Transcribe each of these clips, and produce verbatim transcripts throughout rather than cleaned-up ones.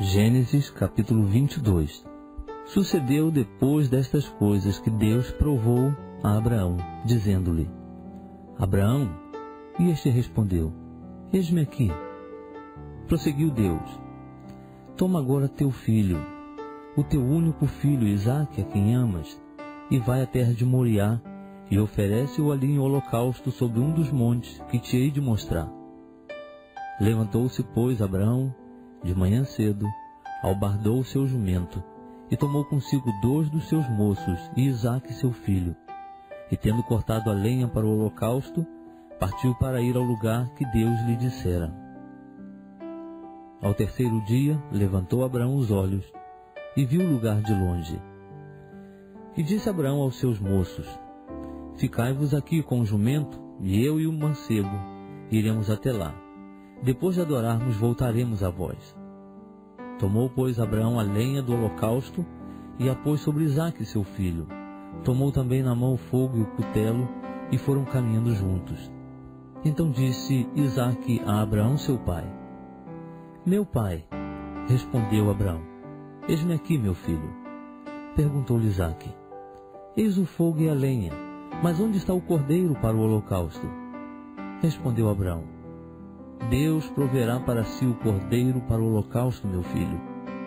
Gênesis capítulo vinte e dois. Sucedeu depois destas coisas que Deus provou a Abraão, dizendo-lhe: Abraão, e este respondeu: Eis-me aqui. Prosseguiu Deus: Toma agora teu filho, o teu único filho Isaque, a quem amas, e vai à terra de Moriá, e oferece-o ali em holocausto sobre um dos montes que te hei de mostrar. Levantou-se, pois, Abraão, de manhã cedo, albardou o seu jumento, e tomou consigo dois dos seus moços e Isaque seu filho. E tendo cortado a lenha para o holocausto, partiu para ir ao lugar que Deus lhe dissera. Ao terceiro dia, levantou Abraão os olhos, e viu o lugar de longe. E disse Abraão aos seus moços: Ficai-vos aqui com o jumento, e eu e o mancebo iremos até lá. Depois de adorarmos, voltaremos a vós. Tomou, pois, Abraão a lenha do holocausto e a pôs sobre Isaque seu filho. Tomou também na mão o fogo e o cutelo, e foram caminhando juntos. Então disse Isaque a Abraão seu pai: Meu pai. Respondeu Abraão: Eis-me aqui, meu filho. Perguntou-lhe Isaque: Eis o fogo e a lenha, mas onde está o cordeiro para o holocausto? Respondeu Abraão: Deus proverá para si o cordeiro para o holocausto, meu filho.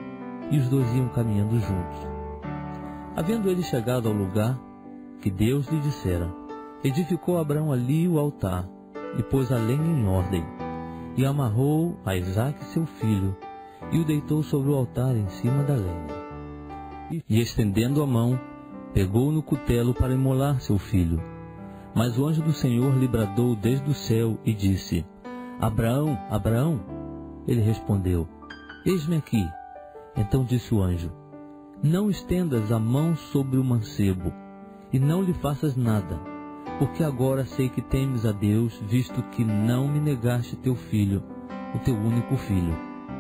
E os dois iam caminhando juntos. Havendo ele chegado ao lugar que Deus lhe dissera, edificou Abraão ali o altar, e pôs a lenha em ordem, e amarrou a Isaque seu filho, e o deitou sobre o altar em cima da lenha. E estendendo a mão, pegou no cutelo para imolar seu filho. Mas o anjo do Senhor lhe bradou desde o céu e disse: Abraão, Abraão. Ele respondeu: Eis-me aqui. Então disse o anjo: Não estendas a mão sobre o mancebo, e não lhe faças nada, porque agora sei que temes a Deus, visto que não me negaste teu filho, o teu único filho.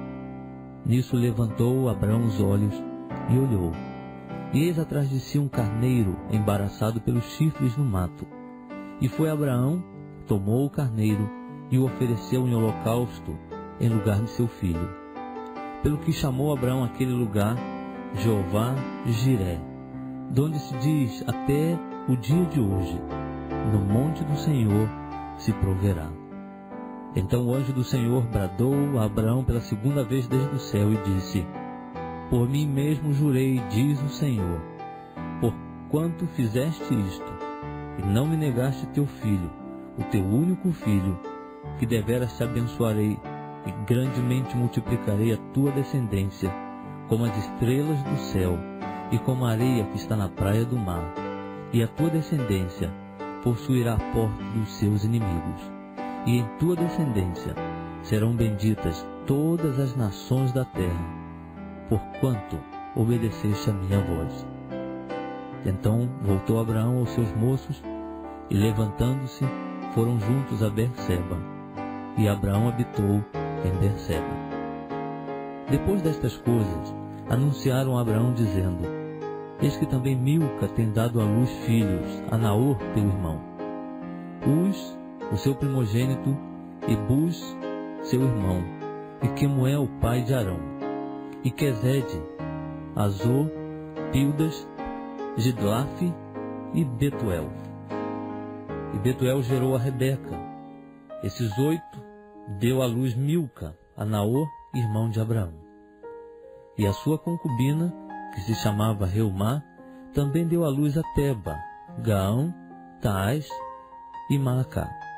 Nisso levantou Abraão os olhos e olhou, e eis atrás de si um carneiro embaraçado pelos chifres no mato. E foi Abraão, tomou o carneiro e o ofereceu em holocausto em lugar de seu filho. Pelo que chamou Abraão aquele lugar Jeová Jiré, donde se diz até o dia de hoje: no monte do Senhor se proverá. Então o anjo do Senhor bradou a Abraão pela segunda vez desde o céu e disse: Por mim mesmo jurei, diz o Senhor, porquanto fizeste isto, e não me negaste teu filho, o teu único filho, que deveras te abençoarei, e grandemente multiplicarei a tua descendência, como as estrelas do céu, e como a areia que está na praia do mar. E a tua descendência possuirá a porta dos seus inimigos. E em tua descendência serão benditas todas as nações da terra, porquanto obedeceste a minha voz. Então voltou Abraão aos seus moços, e levantando-se, foram juntos a Berseba, e Abraão habitou em Berseba. Depois destas coisas, anunciaram a Abraão, dizendo: Eis que também Milca tem dado à luz filhos a Naor teu irmão, Uz, o seu primogênito, e Buz, seu irmão, e Quemuel, pai de Arão, e Quezede, Azor, Pildas, Gidlafe e Betuel. E Betuel gerou a Rebeca. Esses oito deu à luz Milca, a Naor, irmão de Abraão. E a sua concubina, que se chamava Reumá, também deu à luz a Teba, Gaão, Taás e Maacá.